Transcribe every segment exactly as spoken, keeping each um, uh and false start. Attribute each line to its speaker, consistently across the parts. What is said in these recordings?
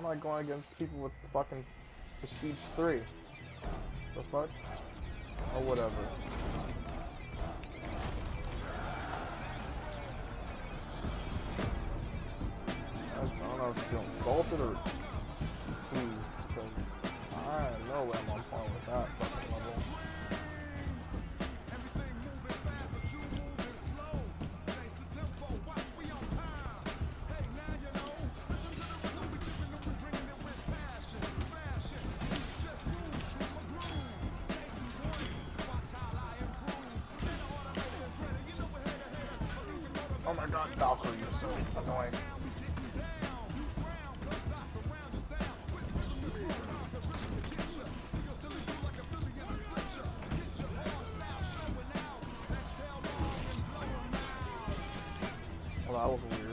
Speaker 1: like going against people with fucking Prestige three. The fuck? Or whatever. I don't know if you feel insulted or pleased, because I know where I'm on par with that fucking level. Oh my god, Valkyrie is so annoying. Well, that was weird.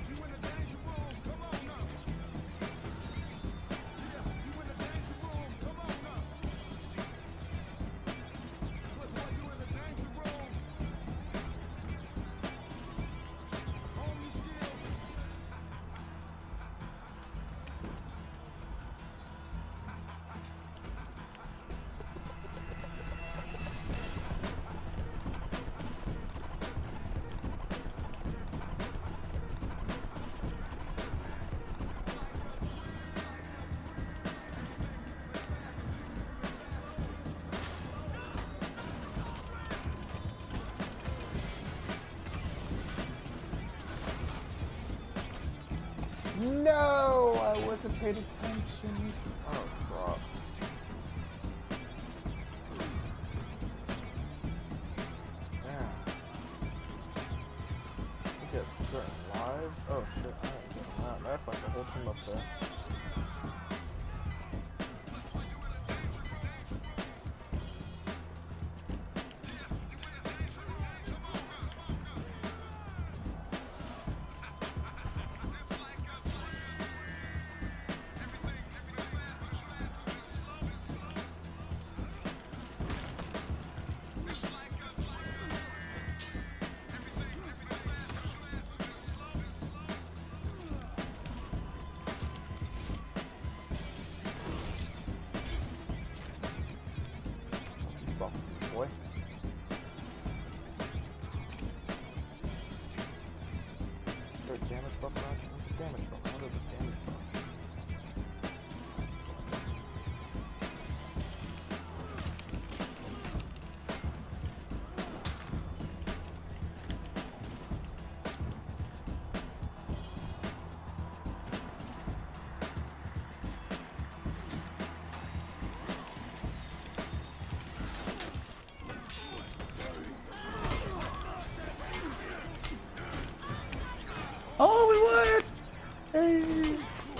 Speaker 1: No, I wasn't paid attention. Oh, crap. Yeah. You get certain lives? Oh shit, I ain't getting that. That's like a whole team up there. Boy. Is there a damage buff on it? Damage buff. What is a damage buff? Oh, we won! Hey!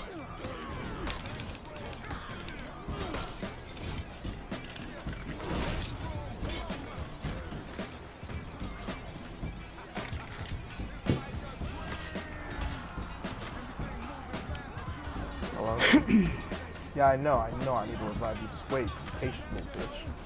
Speaker 1: Hello? Yeah, I know, I know I need to revive you. Just wait, patiently, bitch.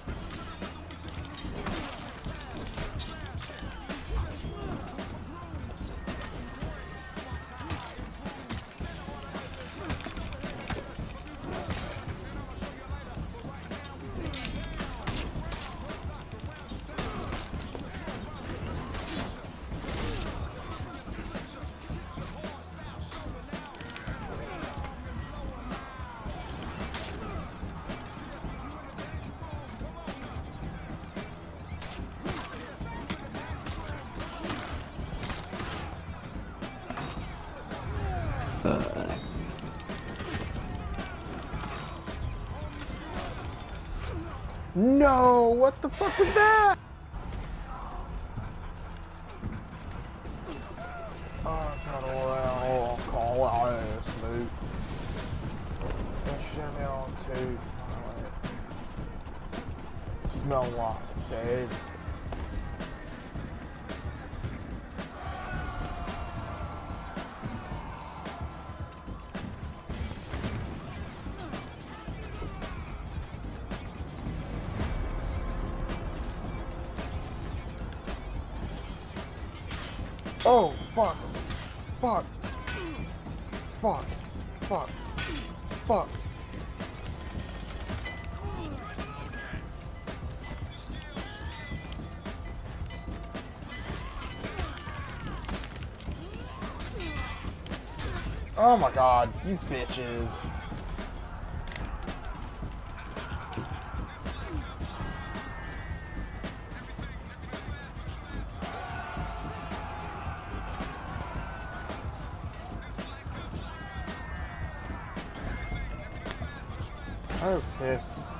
Speaker 1: No, what the fuck was that? Oh, I'll call ass, dude. Shut me on, too. Smell like dead. Oh, fuck. Fuck. Fuck. Fuck. Fuck. Oh my god, you bitches. Oh, piss.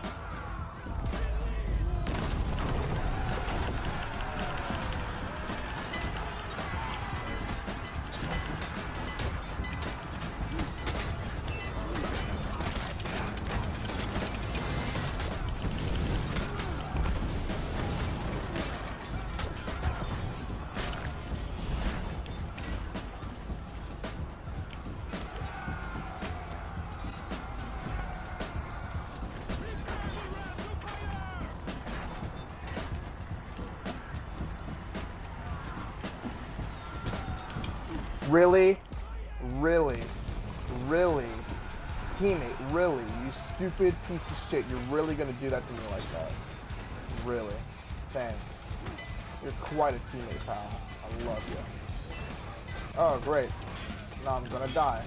Speaker 1: Really? Really? Really? Teammate, really? You stupid piece of shit. You're really gonna do that to me like that? Really? Thanks. You're quite a teammate, pal. I love you. Oh, great. Now I'm gonna die.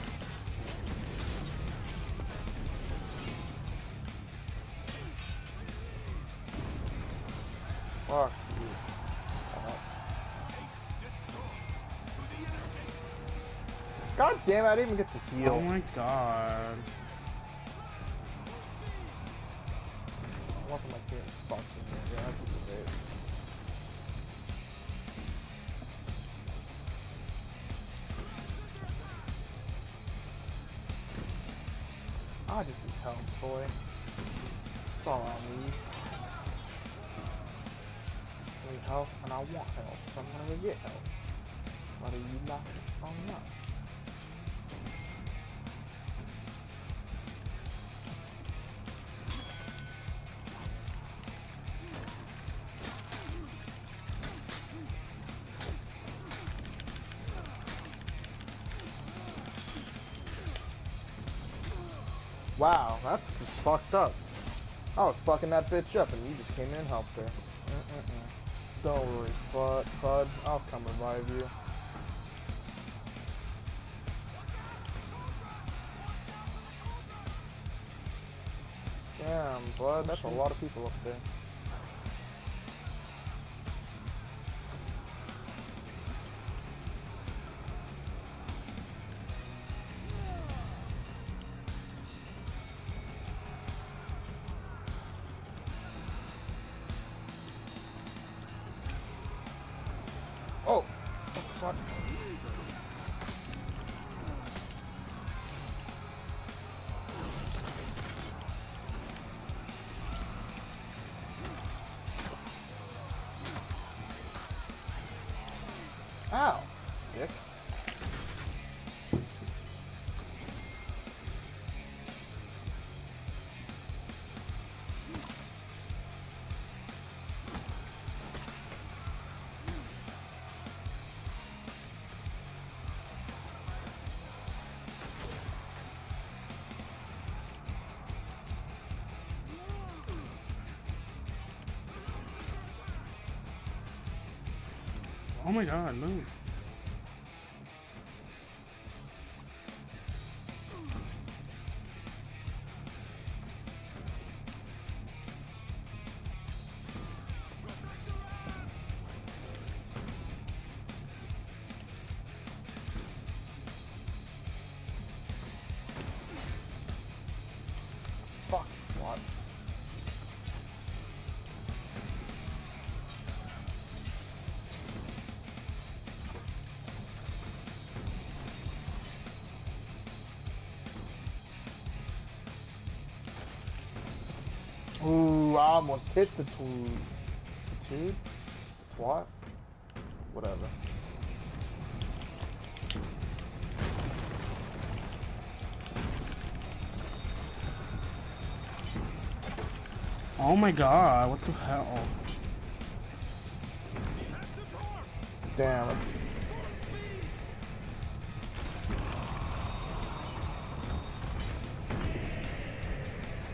Speaker 1: Fuck you. God damn it, I didn't even get to heal.
Speaker 2: Oh my god.
Speaker 1: One of my team fucking me. Yeah, that's a debate. I just need help, boy. That's all I need. I need help, and I want help, so I'm gonna go get help. Whether you like it or not. Wow, that's just fucked up. I was fucking that bitch up and you just came in and helped her. Mm-mm-mm. Don't worry, bud, bud. I'll come revive you. Damn, bud, that's a lot of people up there. Oh! What? Ow! Dick.
Speaker 2: Oh my god, move.
Speaker 1: Fuck. What? Ooh, I almost hit the tube. The tube? Twat? Whatever.
Speaker 2: Oh my god, what the hell?
Speaker 1: Damn it.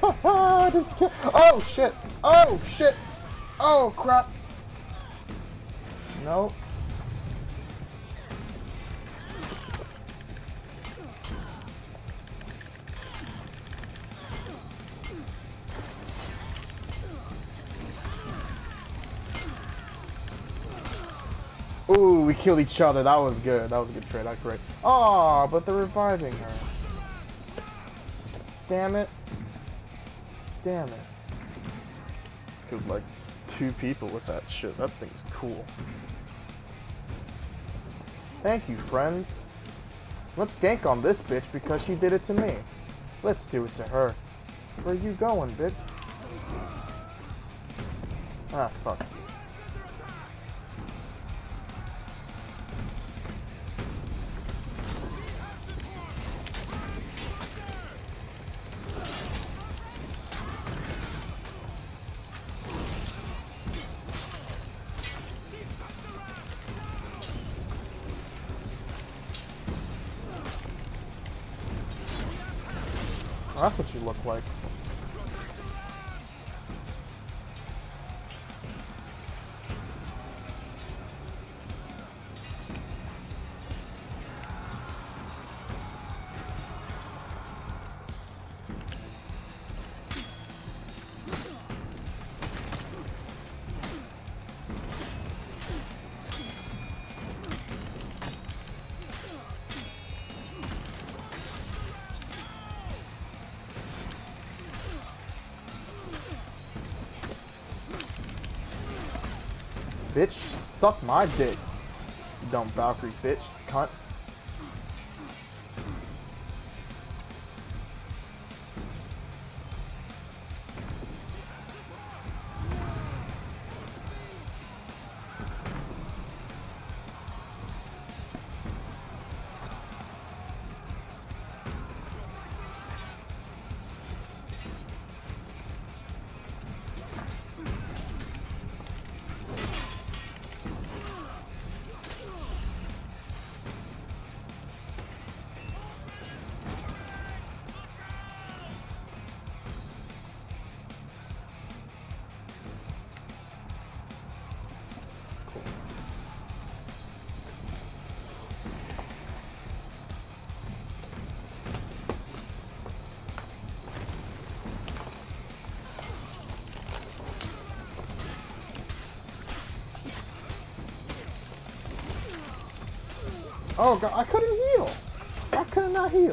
Speaker 1: Just kill. Oh shit! Oh shit! Oh crap! Nope. Ooh, we killed each other. That was good. That was a good trade. That's great. Oh, but they're reviving her. Damn it. Damn it. Killed like two people with that shit. That thing's cool. Thank you, friends. Let's gank on this bitch because she did it to me. Let's do it to her. Where you going, bitch? Ah, fuck. Oh, that's what you look like. Bitch, suck my dick. You dumb Valkyrie bitch, cunt. Oh god, I couldn't heal. I could not heal.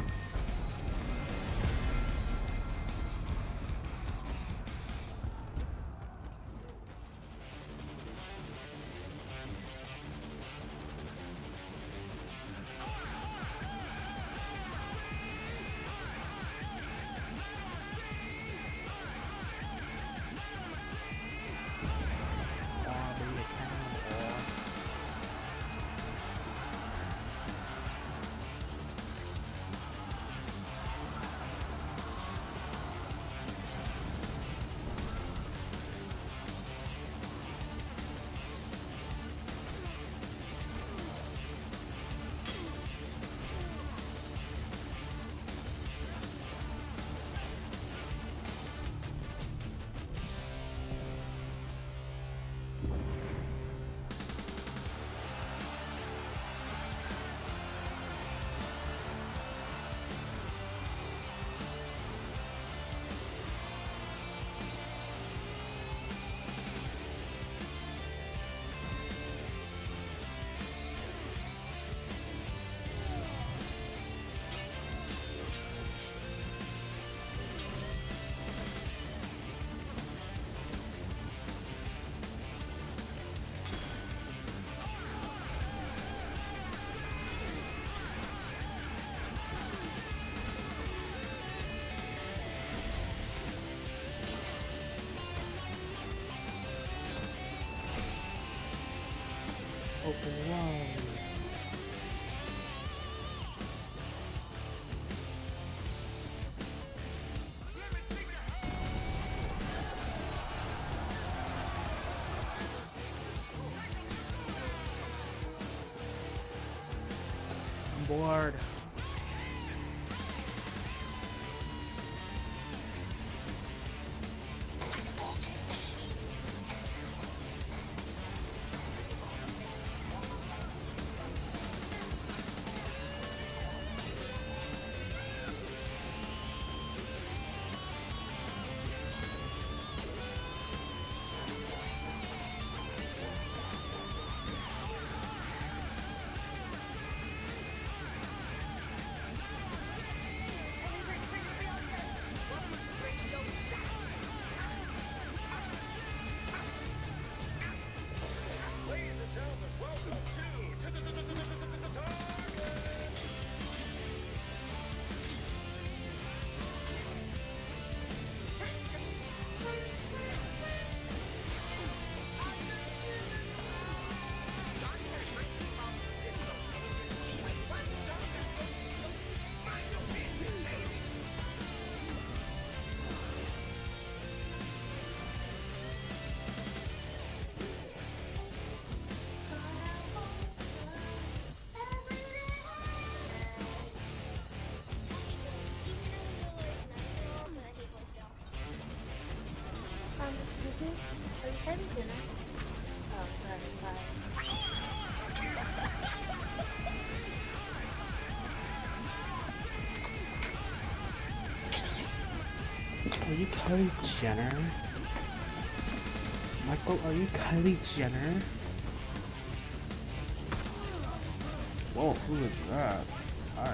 Speaker 1: Open wide.
Speaker 2: I'm bored.
Speaker 3: Are you having dinner? Oh, sorry, bye.
Speaker 2: Are you Kylie Jenner? Michael, are you Kylie Jenner? Whoa, who is that? Hi.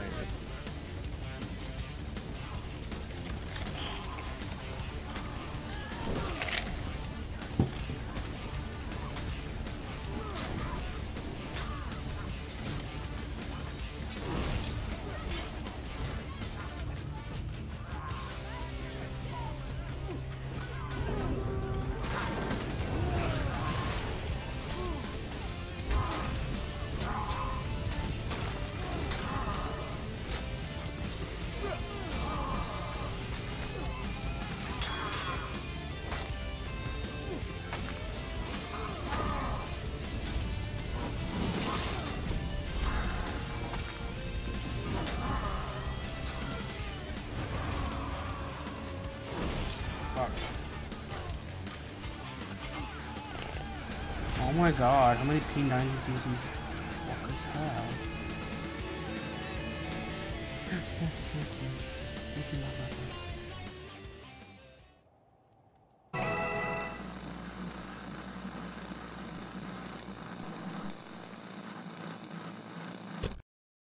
Speaker 2: Oh my god, how many P nineties these fuckers have? Yes, thank you. Thank you,